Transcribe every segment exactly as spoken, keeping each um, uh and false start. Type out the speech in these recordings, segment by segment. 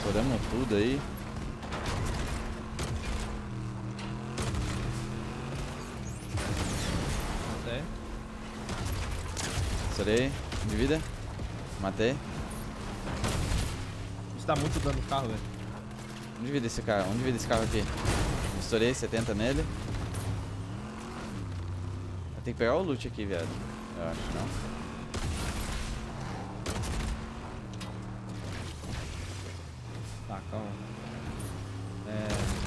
Estouramos tudo aí. Matei. Estourei. Um de vida. Matei. Isso dá muito dano no carro, velho. Um de vida esse carro. Um de vida esse carro aqui. Estourei setenta nele. Eu tenho que pegar o loot aqui, viado. Eu acho, não. Tá, calma. É...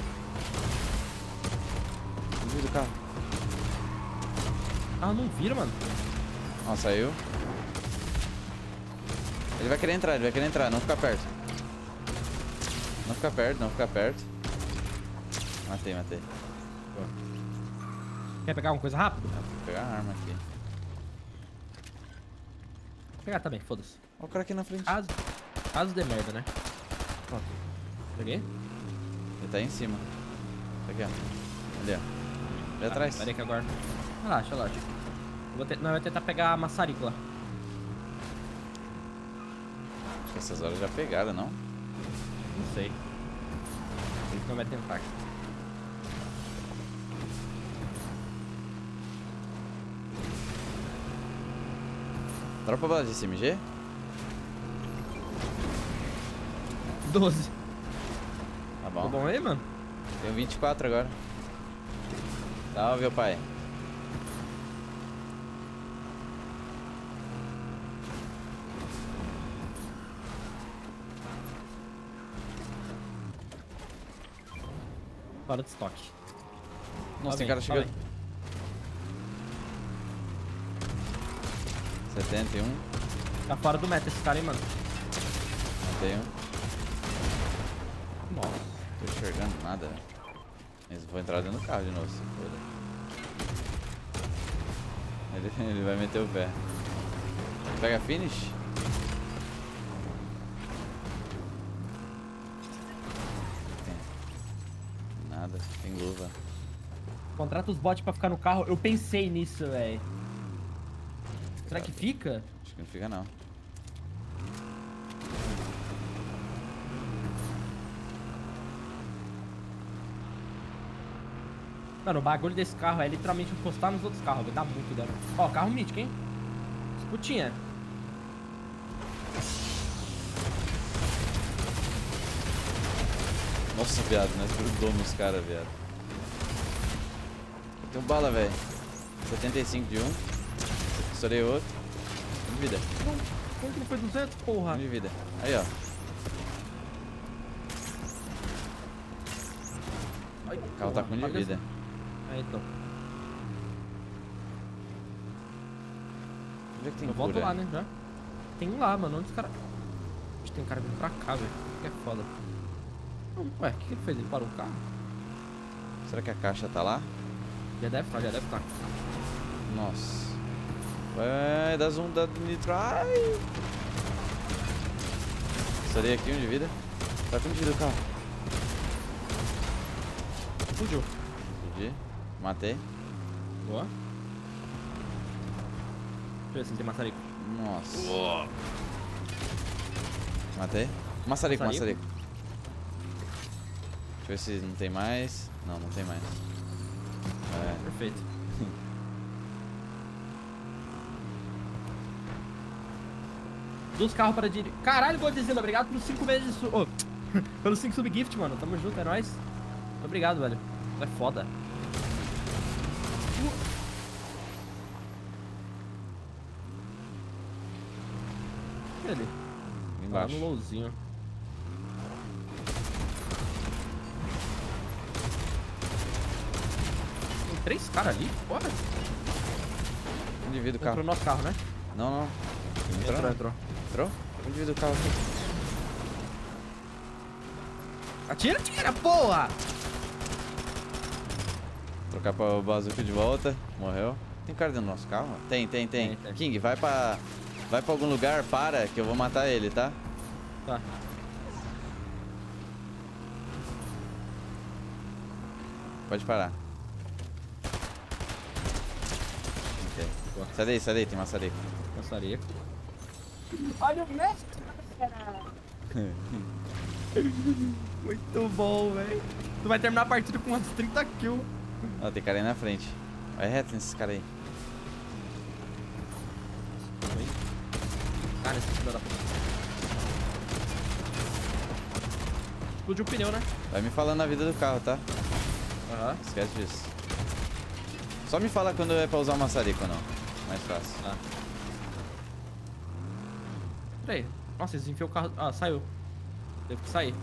Um de vida do carro. Ah, não vira, mano. Ó, saiu. Ele vai querer entrar, ele vai querer entrar. Não ficar perto. Não ficar perto, não ficar perto. Matei, matei. Quer pegar alguma coisa rápido? Vou pegar a arma aqui. Vou pegar também, foda-se. Olha o cara aqui na frente. Caso, caso de merda, né? Pronto. Peguei? Ele tá aí em cima. Tá aqui, ó. Ali, ó. Ali atrás. Peraí que agora... Relaxa, relaxa. Eu vou ter... Não, eu vou tentar pegar a maçarico lá. Acho que essas horas já pegaram, não? Não sei. Ele não vai tentar. Dropa bala de C M G? doze. Tá Tá bom. bom aí, mano? Tenho vinte e quatro agora. Salve, meu pai. Fora de estoque. Nossa, Lá tem vem, cara lá chegando. vem. setenta e um. Tá fora do meta esse cara, hein, mano? Matei um. Nossa. Tô enxergando nada. Mas vou entrar dentro do carro de novo, se foda. Ele, ele vai meter o pé. Pega finish? Tem. Nada, tem luva. Contrata os bots pra ficar no carro. Eu pensei nisso, velho. Será que fica? Acho que não fica não. Mano, o bagulho desse carro é literalmente encostar nos outros carros, vai dar muito dano. Ó, carro mítico, hein? Disputinha. Nossa, viado, nós grudou nos caras, viado. Tem um bala, velho. setenta e cinco de um. Estourei outro. Um de vida. Não, como que não foi duzentos, porra? Um de vida. Aí, ó. Ai, O carro tá com um de apaga vida. essa- Aí, então. Onde é que tem Eu volto cura? lá, né, já. Tem um lá, mano. Onde os caras... Acho que tem um cara vindo pra cá, velho. Que é foda. Não, ué, o que, que ele fez? Ele parou o carro? Será que a caixa tá lá? Já deve estar, já deve estar. Nossa. Vai dar zoom da nitro. Ai. Estourei aqui um de vida. Tá com um de vida o carro. Fugiu. Fugi. Matei. Boa. Deixa eu ver se ele tem maçarico. Nossa. Boa. Matei. Maçarico, Maçarico. maçarico. Deixa eu ver se não tem mais. Não, não tem mais. É. Perfeito. Dos carros para dirigir. Caralho, Godzilla, obrigado pelos cinco meses de su... oh, pelos cinco subgift, mano. Tamo junto, é nóis. Muito obrigado, velho. Tu é foda. Ele. Aqui Tá lá embaixo. no lowzinho. Tem três caras ali? Bora. Indivíduo do Entrou carro. no nosso carro, né? Não, não. Entrou? Entrou, entrou. Entrou? Indivíduo do carro aqui. Atira, atira, porra! Trocar para o bazuca de volta. Morreu. Tem cara dentro do nosso carro? Tem, tem, tem. Tem, tem. King, vai pra. Vai pra algum lugar, para, que eu vou matar ele, tá? Tá. Pode parar. Ok. Boa. Sai daí, sai daí, tem maçarico. Maçarico. Olha o mestre, galera. Muito bom, velho. Tu vai terminar a partida com umas trinta kills. Ó, tem cara aí na frente. Vai reto nesses caras aí. Cara, esse filho da puta. Explodiu o pneu, né? Vai me falando a vida do carro, tá? Aham. Uhum. Esquece disso. Só me fala quando é pra usar o maçarico ou não. Mais fácil. Ah. Peraí. Nossa, eles enfiam o carro. Ah, saiu. Teve que sair.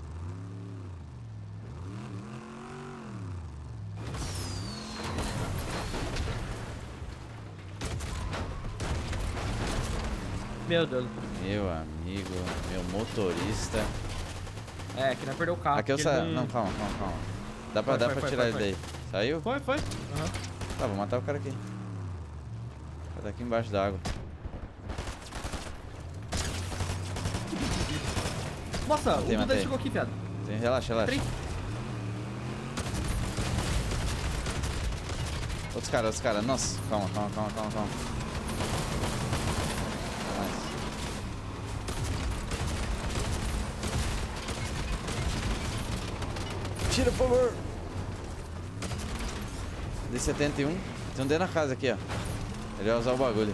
Meu Deus. Meu amigo, meu motorista. É, que não perdeu o carro. Aqui eu saio. Não... não, calma, calma, calma. Dá pra, foi, dá foi, pra foi, tirar foi, ele daí. Saiu? Foi, foi. Uhum. Tá, vou matar o cara aqui. Tá aqui embaixo da água. Nossa, matei, o Duda chegou aqui, viado. Tem, relaxa, relaxa. Três. Outros caras, outros caras. Nossa, calma, calma, calma, calma, calma. Tira, por favor. D setenta e um. Tem um D na casa aqui, ó. Ele vai usar o bagulho.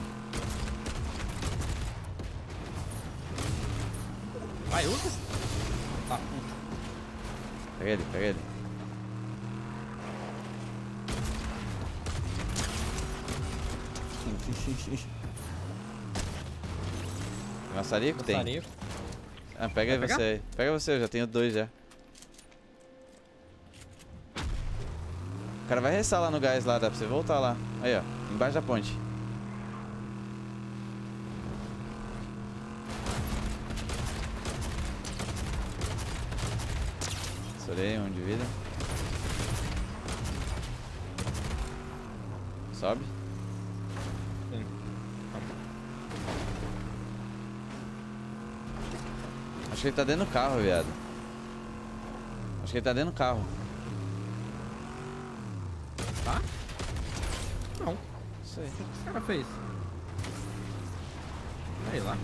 Vai, usa. Tá, puta. Pega ele, pega ele. Tem maçarico? Tem. Maçarico. Ah, pega aí você aí. Pega você, eu já tenho dois já. O cara vai restar lá no gás lá, dá pra você voltar lá. Aí, ó, embaixo da ponte. Estourei um de vida. Sobe. Sim. Acho que ele tá dentro do carro, viado. Acho que ele tá dentro do carro. Tá? Não. Isso aí. O que esse cara fez? Sei lá.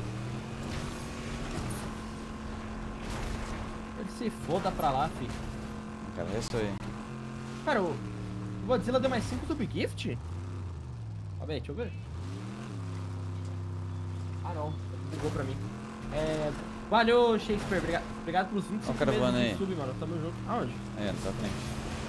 Ele se foda pra lá, fi. O cara restou aí. Cara, o Godzilla deu mais cinco do Big Gift? Calma aí, deixa eu ver. Ah, não. Bugou pra mim. É... Valeu, Shakespeare. Obrigado, obrigado pelos vinte e cinco Ó o cara voando meses aí. de sub, mano. Tamo junto. Aonde? Aí, ó, na tua frente.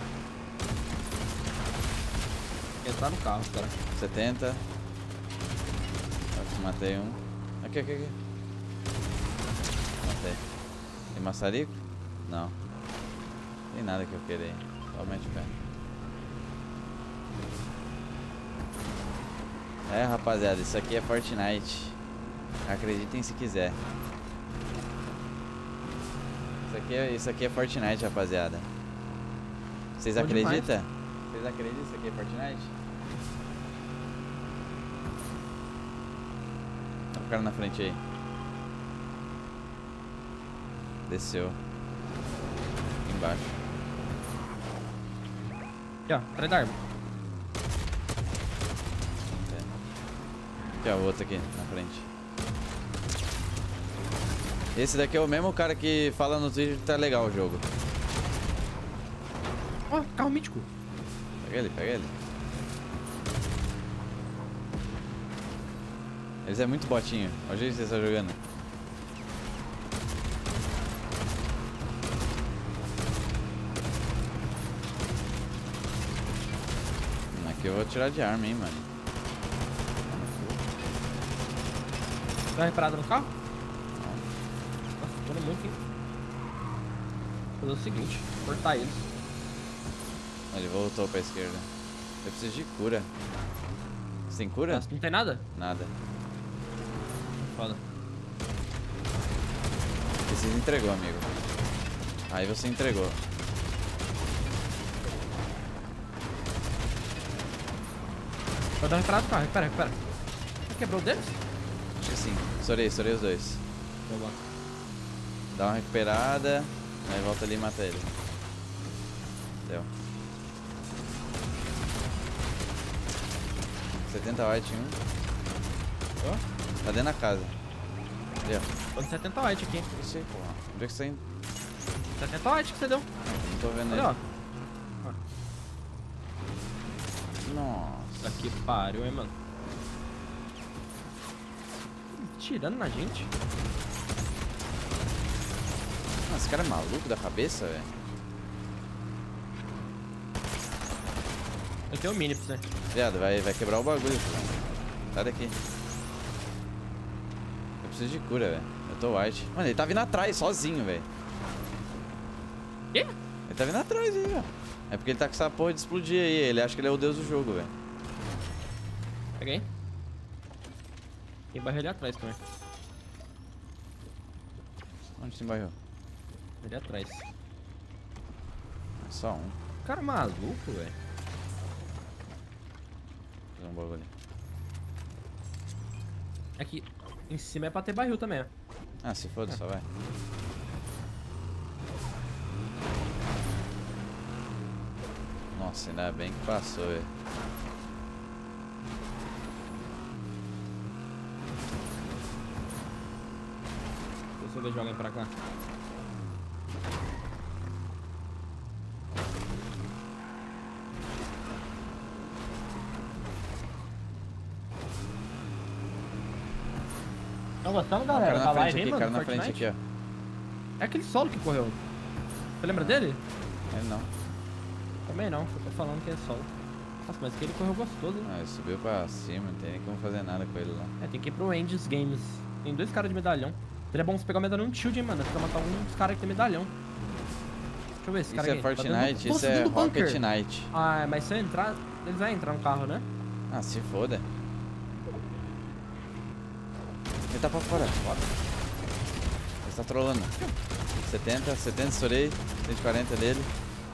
Entrar no carro, cara. setenta. Acho que matei um. Aqui, aqui, aqui. Matei. Tem maçarico? Não. Tem nada que eu queira aí. Só mete o pé. É, rapaziada, isso aqui é Fortnite. Acreditem se quiser. Isso aqui é, isso aqui é Fortnite, rapaziada. Vocês Bom acreditam? Vocês acreditam que isso aqui é Fortnite? Olha o cara na frente aí. Desceu. Aqui embaixo. Aqui, ó. Atrás da árvore. Aqui, ó, o outro aqui na frente. Esse daqui é o mesmo cara que fala nos vídeos que tá legal o jogo. Ó, oh, carro mítico. Pega ele, pega ele. Eles é muito botinho. Olha o jeito que vocês estão jogando. Aqui eu vou tirar de arma, hein, mano. Tá reparado no carro? Nossa, tô muito, hein? Vou fazer o seguinte, cortar eles. Ele voltou pra esquerda. Eu preciso de cura. Você tem cura? Nossa, não tem nada? Nada. Foda. Você entregou, amigo. Aí você entregou. Vai dar uma reparada no carro, recupera, recupera. Você quebrou o deles? Acho que sim. Estourei, estourei os dois. Boa. Dá uma recuperada. Aí volta ali e mata ele. Deu. setenta white em um. Ó. Tá dentro da casa. Cadê? Tô no setenta white aqui. Eu sei, porra. Onde é que você tá indo? setenta white que você deu. Não tô vendo Ali, ele. ó. Nossa. Aqui pariu, hein, mano. Tirando na gente. Nossa, esse cara é maluco da cabeça, velho. Eu tenho um mini pra você. Viado, vai, vai quebrar o bagulho, filho. Sai daqui. Eu preciso de cura, velho. Eu tô white. Mano, ele tá vindo atrás, sozinho, velho. Quê? Ele tá vindo atrás aí, ó. É porque ele tá com essa porra de explodir aí. Ele acha que ele é o deus do jogo, velho. Peguei. Tem barril ali atrás também. Onde tem barril? Ali atrás. É só um. Cara maluco, velho. Fazer um bagulho. Aqui em cima é pra ter barril também, ó. Ah, se foda, só vai. Nossa, ainda bem que passou, velho. Deixa eu ver se alguém pra cá. Tão gostando, galera? Cara Da na live, frente hein, aqui, mano? cara na Fortnite? frente aqui, ó. É aquele solo que correu. Você lembra dele? Ele não. Também não, eu tô falando que é solo. Nossa, mas que ele correu gostoso, hein? Ah, ele subiu pra cima, não tem nem como fazer nada com ele lá. É, tem que ir pro Endes Games. Tem dois caras de medalhão. Seria bom você pegar o medalhão de shield, hein, mano? Pra matar um dos caras que tem medalhão. Deixa eu ver esse Isso cara é aqui. Fortnite, Tá isso é dentro do bunker. Rocket Knight. Ah, mas se eu entrar, eles vão entrar no carro, né? Ah, se foda. Ele tá pra fora. Ele tá trolando. setenta, setenta, estourei. cento e quarenta dele.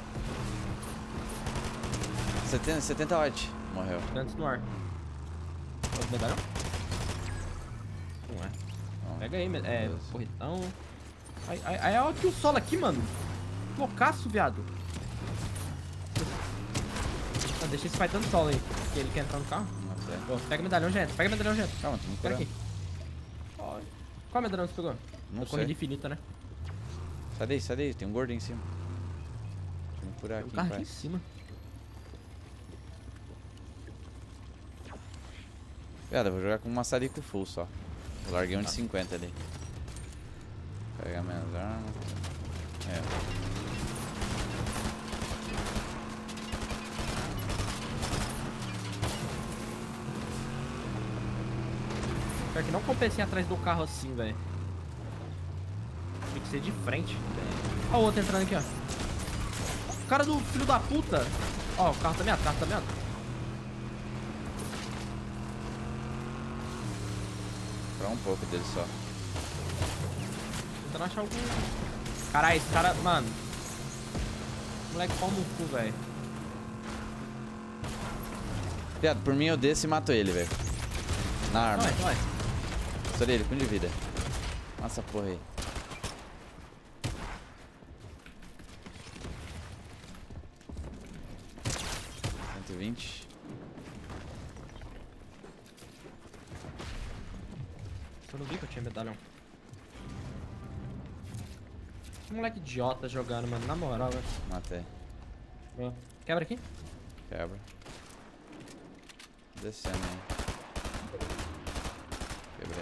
setenta, setenta white. Morreu. Antes no ar. Outro medalhão? Não é. Bom, Pega aí, me- é, Deus. porritão. Aí, aí, aí, olha aqui o solo aqui, mano. Loucaço, viado. Ah, deixa esse pai dando solo aí. Que ele quer entrar no carro. Não sei. Pô, pega o medalhão, gente. Pega o medalhão, gente. Calma, tô me Pega curando. aqui. Ó, qual medalhão você pegou? Não É sei. corrida infinita, né? Sai daí, sai daí. Tem um gordo em cima. Deixa eu me curar O aqui, carro aqui pai. em cima. Viado, eu vou jogar com um maçarico full só. Eu larguei um de cinquenta ali. Pegar minhas armas. É. Pior que não compensa ir atrás do carro assim, velho. Tem que ser de frente. Ó o outro entrando aqui, ó. O cara do filho da puta. Ó, o carro tá meado, o carro tá meado. Pra um pouco dele só. Tentando achar algum... Caralho, esse cara... Mano. Moleque pau no cu, velho. Viado, por mim eu desço e mato ele, velho. Na arma. Vai, vai. Estourei ele, com de vida. Nossa, porra aí. cento e vinte. Eu não vi que eu tinha medalhão. Que moleque idiota jogando, mano. Na moral, velho. Matei. Ó, quebra aqui. Quebra. Descendo aí. Quebrei.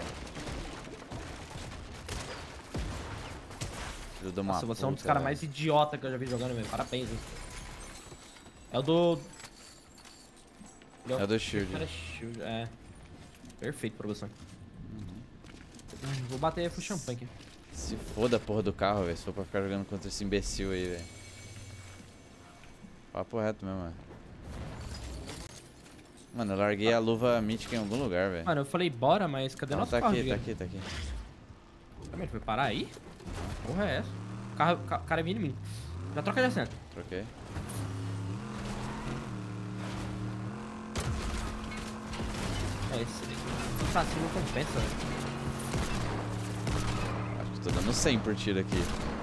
Filho de uma Nossa, você é um dos puta, caras velho. mais idiota que eu já vi jogando, velho. Parabéns, hein. É o do... É o do shield. Cara, shield, é. Perfeito pra você. Hum, Vou bater full champanhe aqui. Se foda a porra do carro, velho. Se for pra ficar jogando contra esse imbecil aí, velho. Papo reto mesmo, velho. Mano, eu larguei a luva mítica em algum lugar, velho. Mano, eu falei bora, mas cadê Não, nosso tá carro, aqui, tá Diego? aqui, tá aqui. Calma aí, ele foi parar aí? Porra é essa? O carro, ca- cara é vindo em mim. Já troca de assento. Troquei. É, esse assassino não compensa, velho. Acho que tô dando cem por tiro aqui.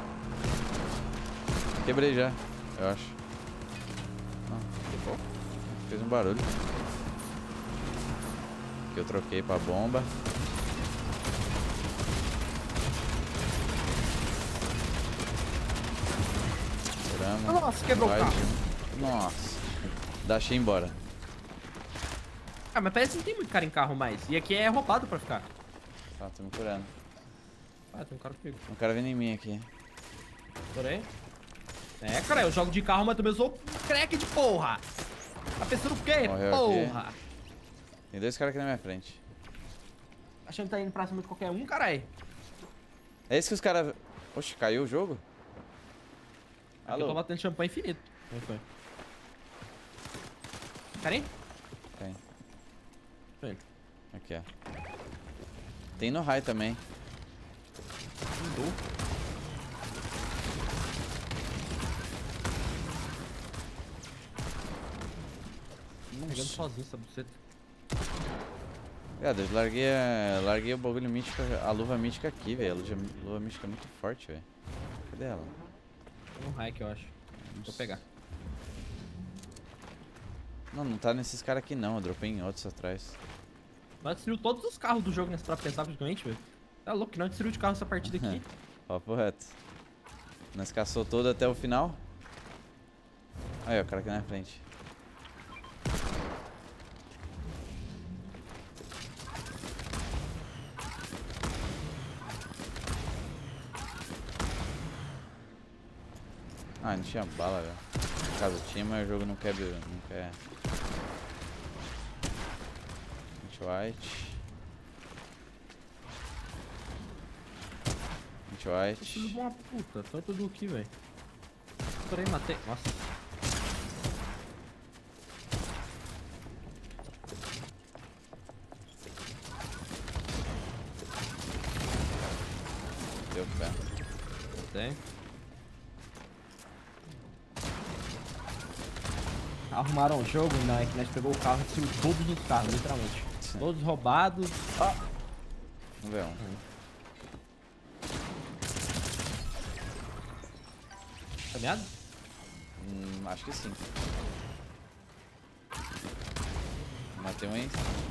Quebrei já, eu acho. Não, quebrou. Fez um barulho. Que eu troquei pra bomba. Curamos. Nossa, quebrou Vai, o carro. Gil. Nossa. Dashei embora. Ah, mas parece que não tem muito cara em carro mais. E aqui é roubado pra ficar. Tá, tô me curando. Ah, tem um cara comigo. Um cara vindo em mim aqui. Porém. É, cara, eu jogo de carro, mas também eu sou um crack de porra. Tá pensando o quê? Morreu Porra. aqui. Tem dois caras aqui na minha frente. Achando que tá indo pra cima de qualquer um, caralho. É esse que os caras... Oxe, caiu o jogo? Eu tô Alô? batendo champanhe infinito. Como foi? Querem? Tem. Tô indo. Aqui, ó. Tem no high também. Mudou. Pegando sozinho essa buceta. Cara, eu larguei, a... larguei o bagulho mítico, a luva mítica aqui, velho. A luva, luva mítica é muito forte, velho. Cadê ela? Tem um hack, eu acho. Vou pegar. Não, não tá nesses caras aqui não. Eu dropei em outros atrás. Nós destruiu todos os carros do jogo nesse pra pensar praticamente, velho. Tá louco, que não destruiu de carro essa partida aqui. Papo reto. Nós caçou todo até o final. Aí, ó, o cara aqui na frente. Ah, não tinha bala, velho. No caso tinha, mas o jogo não quer... Não quer... White. White. Filho de uma puta, tanto do que, velho. Porém, matei. Nossa. Deu pé. Tem. Arrumaram o jogo? Não, é que nós pegou o carro e destruiu todos os carros, literalmente. Sim. Todos roubados. Ah. Vamos ver um. Hum. Tá meado? Hum, acho que sim. Matei um aí.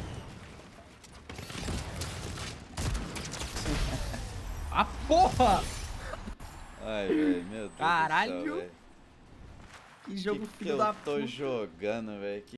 Ah, porra! Ai, velho, meu Deus. Caralho! Do céu, Que jogo que filho que da eu tô puta. jogando, velho?